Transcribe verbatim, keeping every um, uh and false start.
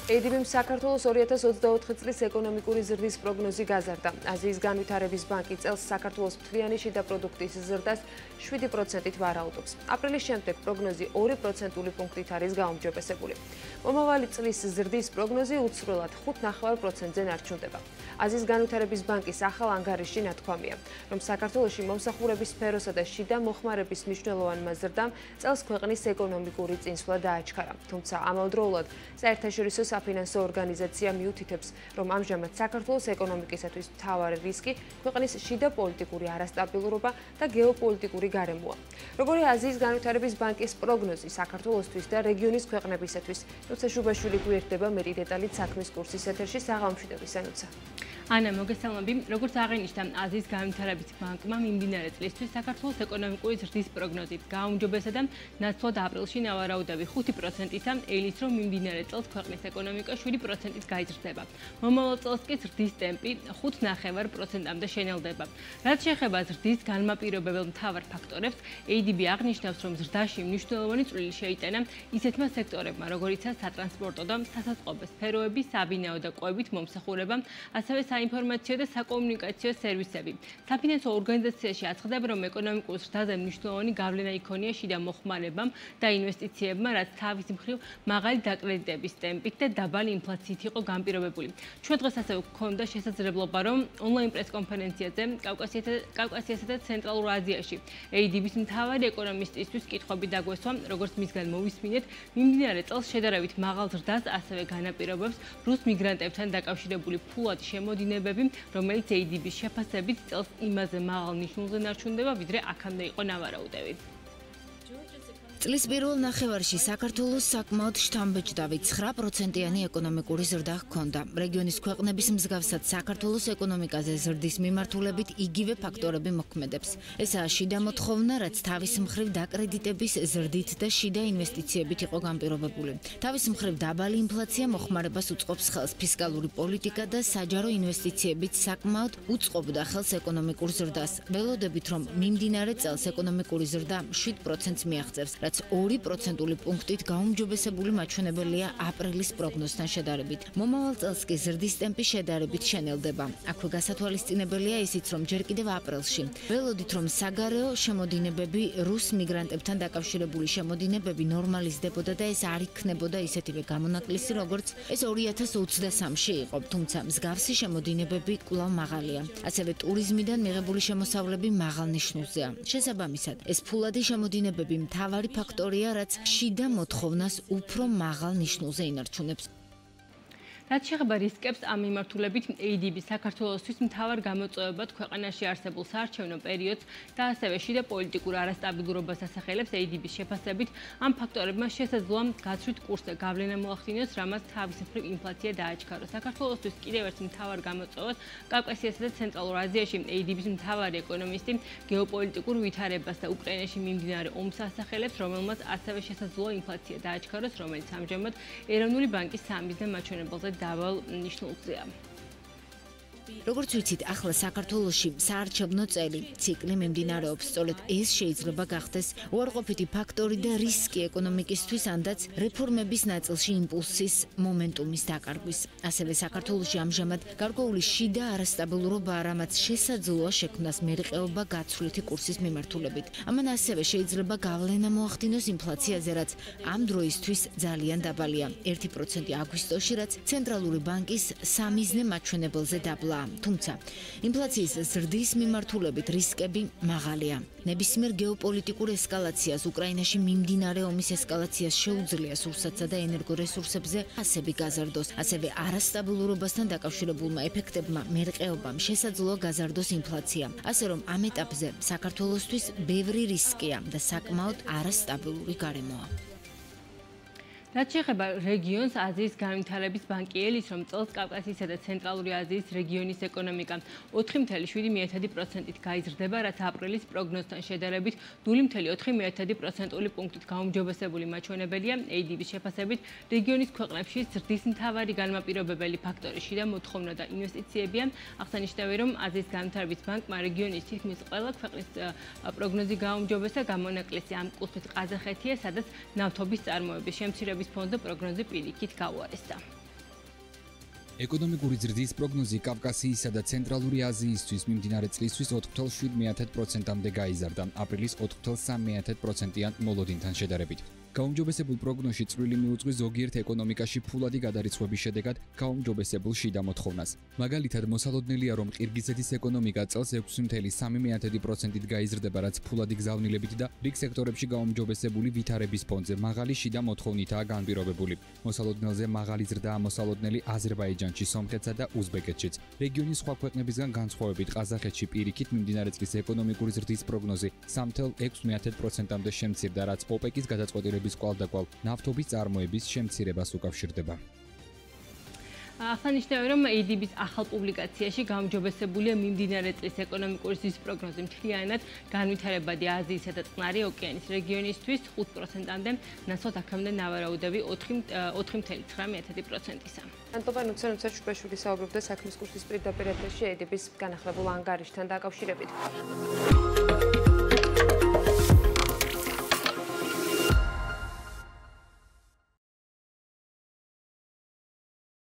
ეი დი ბი-მ საქართველოს ორი ათას ოცდაოთხი წლის ეკონომიკური ზრდის პროგნოზი გაზარდა. აზიის განვითარების ბანკი წელს საქართველოს მთლიანი შიდა პროდუქტის ზრდას შვიდი პროცენტით ვარაუდობს. აპრილის შემდეგ პროგნოზი ორი პროცენტული პუნქტით არის გაუმჯობესებული. მომავალი წლის ზრდის პროგნოზი უცვლელად ხუთ ნახევარ პროცენტზე ნარჩუნდება. აზიის განვითარების ბანკის ახალ ანგარიშში ნათქვამია, რომ საქართველოში მომსახურების სფეროსა და შიდა მოხმარების მნიშვნელოვანმა ზრდამ წელს ქვეყნის ეკონომიკური წინსვლა დააჩქარა. თუმცა ამავდროულად საერთაშორისო საფინანსო ორგანიზაცია მიუთითებს, რომ ამჟამად საქართველოს ეკონომიკისათვის მთავარი რისკი ქვეყნის შიდა პოლიტიკური არასტაბილურობა და გეოპოლიტიკური გარემოა. როგორი აზიის განვითარების ბანკის პროგნოზი საქართველოსთვის და რეგიონის ქვეყნებისათვის, ნუცა შუბაშვილი გვერდება მეტი დეტალით საქმის კურსის ეთერში საღამომშვიდობის ანუცა. ანა, მოგესალმები. როგორც აღინიშნა აზიის განვითარების ბანკმა მიმდინარე წლისთვის საქართველოს ეკონომიკური ზრდის პროგნოზი გაუმჯობესა და ნაცვლად აპრილში ნავარაუდები ხუთი პროცენტისა, ელიც რომ მიმდინარე წელს ქვეყნის ეკონომიკა შვიდი პროცენტით გაიზრდება. მომავალ წელს კი ზრდის ტემპი ხუთ ნახევარ პროცენტამდე შენელდება. რაც შეეხება ზრდის განმაპირობებელ მთავარ ფაქტორებს, ეი დი ბი აღნიშნავს, რომ ზრდაში მნიშვნელოვანი წვლილი შეიტანა ისეთმა სექტორებმა, როგორიცაა სატრანსპორტო და სასაწყობე სფეროები, საბინაო და კვებით მომსახურება, ასევე საინფორმაციო და საკომუნიკაციო სერვისები. საფინანსო ორგანიზაციაში აცხადება, რომ ეკონომიკურ ზრდაზე მნიშვნელოვანი გავლენა იქონია შიდა მოხმარებამ და ინვესტიციებმა, რაც თავის მხრივ მაღალი დაკრედიტების ტემპით და დაბალი ინფლაციით იყო განპირობებული. ჩვენ დღეს ასევე გვქონდა შესაძლებლობა, რომ ონლაინ პრესკონფერენციაზე კავკასიასა და ცენტრალურ აზიაში ეი დი ბის მთავარი ეკონომისტისთვის კითხვები დაგვესვა, როგორც მისგან მოვისმინეთ, მიმდინარე წელს შედარებით მაღალ ზრდას ასევე განაპირობებს რუს მიგრანტებთან დაკავშირებული ფულადი შემოდინებები, რომელიც ეი დი ბის შეფასებით წელს იმაზე მაღალ ნიშნულზე ნარჩუნდება, ვიდრე აქამდე იყო ნავარაუდები. წლის პირველ ნახევარში საქართველოს საკმაოდ შთამბეჭდავი ცხრა პროცენტიანი ეკონომიკური ზრდა ჰქონდა. რეგიონის ქვეყნების მსგავსად საქართველოს ეკონომიკაზე ზრდის მიმართულებით იგივე ფაქტორები მოქმედებს. ესაა შიდა მოთხოვნა, რაც თავის მხრივ დაკრედიტების ზრდით და შიდა ინვესტიციებით იყო განპირობებული. თავის მხრივ დაბალი ინფლაცია მოხმარებას უწყობს ხელს, ფისკალური პოლიტიკა და საჯარო ინვესტიციებით საკმაოდ უწყობდა ხელს ეკონომიკურ ზრდას. ველოდებით, რომ მიმდინარე წელს ეკონომიკური ზრდა შვიდ პროცენტს მიაღწევს, ორი პროცენტული პუნქტით გაუმჯობესებული მაჩვენებელია აპრილის პროგნოზთან შედარებით. მომავალ წელს კი ზრდის ტემპი შედარებით შენელდება. აქვე გასათვალისწინებელია ისიც, რომ ჯერ კიდევ აპრილში ველოდით, რომ საგარეო შემოდინებები, რუს მიგრანტებთან დაკავშირებული შემოდინებები ნორმალიზდებოდა და ეს არ იქნებოდა ისეთივე გამონაკლისი, როგორც ეს ორი ათას ოცდასამში იყო, თუმცა მსგავსი შემოდინებები კვლავ მაღალია. ასევე ტურიზმიდან მიღებული შემოსავლები მაღალ ნიშნულზეა. შესაბამისად, ეს ფულადი შემოდინებები მთავარი ფაქტორია, რაც შიდა მოთხოვნას უფრო მაღალ ნიშნულზე ინარჩუნებს. რაც შეეხება რისკებს ამ მიმართულებით, ეი დი ბი საქართველოსთვის მთავარ გამოწვევებად ქვეყანაში არსებულ საარჩევნო პერიოდს და ასევე შიდა პოლიტიკურ არასტაბილურობას ასახელებს. ეი დი ბის შეფასებით, ამ ფაქტორებმა შესაძლოა გაცვლით კურსზე გავლენა მოახდინოს, რამაც თავის მხრივ ინფლაცია დააჩქაროს. საქართველოსთვის კიდევ ერთ მთავარ გამოწვევად კავკასიასა და ცენტრალურ აზიაში ეი დი ბის მთავარი ეკონომისტი გეოპოლიტიკურ ვითარებას და უკრაინაში მიმდინარე ომს ასახელებს, რომელმაც ასევე შესაძლოა ინფლაცია დააჩქაროს, რომელიც ამჟამად ეროვნული ბანკის სამიზნე მაჩვენებელზე დაბალ ნიშნულზეა. როგორც ვიცით, ახლა საქართველოში საარჩევნო წელი ციკლი მიმდინარეობს. სწორედ ეს შეიძლება გახდეს უარყოფითი ფაქტორი და რისკი ეკონომიკისთვის, ანდაც რეფორმების ნაწილში იმპულსის მომენტუმის დაკარგვის. ასევე საქართველოში ამჟამად გარკვეული შიდა არასტაბილურობაა, რამაც შესაძლოა შექმნას მერყეობა გაცვლითი კურსის მიმართულებით. ამან ასევე შეიძლება გავლენა მოახდინოს ინფლაციაზე, რაც ამ დროისთვის ძალიან დაბალია. ერთი პროცენტი აგვისტოში, რაც ცენტრალური ბანკის სამიზნე მაჩვენებელზე დაბლა. თუმცა ინფლაციის ზრდის მიმართულებით რისკები მაღალია. ნებისმიერ გეოპოლიტიკურ ესკალაციას, უკრაინაში მიმდინარე ომის ესკალაციას შეუძლია სურსათსა და ენერგორესურსებზე ასები გაზარდოს. ასევე არასტაბილურობასთან დაკავშირებულმა ეფექტებმა მერყეობამ შესაძლოა გაზარდოს ინფლაცია. ასე რომ ამ ეტაპზე საქართველოსთვის ბევრი რისკია და საკმაოდ არასტაბილური გარემოა. რაც შეეხება რეგიონს, აზიის განვითარების ბანკი ელიც, რომ წელს კავკასიისა და ცენტრალური აზიის რეგიონის ეკონომიკა ოთხი წუთი შვიდი პროცენტით გაიზრდება, რაც აპრილის პროგნოზთან შედარებით ნული წუთი ოთხი პროცენტული პუნქტით გაუმჯობესებული მაჩვენებელია. ეი დი ბის შეფასებით, რეგიონის ქვეყნებში ზრდის მთავარი განმაპირობებელი ფაქტორი შიდა მოთხოვნა და ინვესტიციებია. აღსანიშნავია, რომ აზიის განვითარების ბანკმა რეგიონის თითქმის ყველა ქვეყნის პროგნოზი გაუმჯობესა, გამონაკლისი ამ კუთხით ყაზახეთია, სადაც ნავთობის წარმოების შემცირების ფონდზე პროგნოზი პირიქით გაუარესდა. ეკონომიკური ზრდის პროგნოზი კავკასიისა და ცენტრალური აზიისთვის მიმდინარე წლისთვის ოთხ ათას შვიდ პროცენტამდე გაიზარდა, აპრილის ოთხ ათას სამი პროცენტიან მოლოდინთან შედარებით. გაუმჯობესებულ პროგნოზში წვლილი მიუძღვის ზოგიერთ ეკონომიკაში ფულადი გადარიცხვების შედეგად გაუმჯობესებულ შიდა მოთხოვნას. მაგალითად, მოსალოდნელია, რომ ყირგიზეთის ეკონომიკა წელს ექვსი ათას სამი პროცენტით გაიზრდება, რაც ფულადი გზავნილებით და რიგ სექტორებში გაუმჯობესებული ვითარების ფონზე მაღალი შიდა მოთხოვნითაა განპირობებული. მოსალოდნელზე მაღალი ზრდაა მოსალოდნელი აზერბაიჯანში, სომხეთსა და უზბეკეთშიც. რეგიონის სხვა ქვეყნებისგან განსხვავებით, ყაზახეთში პირიქით მიმდინარე წლის ეკონომიკური ზრდის პროგნოზი სამი ათას ექვსი პროცენტამდე შემცირდა, რაც ოპეკის გადაწყვეტილების კვალდაკვალ ნავთობის წარმოების შემცირებას უკავშირდება. ახსანიშნავია, რომ эй დი ბის ახალ პუბლიკაციაში გაუმჯობესებულია მიმდინარე წლის ეკონომიკური ზრდის პროგნოზი მთლიანად განვითარებადი აზიისა და წყნარი ოკეანის რეგიონისთვის ხუთ პროცენტამდე, ნაცვლად აქამდე ნავარაუდები ოთხი ცხრა პროცენტისა. ანტოპან უცენუცერ შუბაშვილი საუბრობდა საქმის კურსის პირდაპირ ეთერში эй დი ბის განახლებულ ანგარიშთან დაკავშირებით.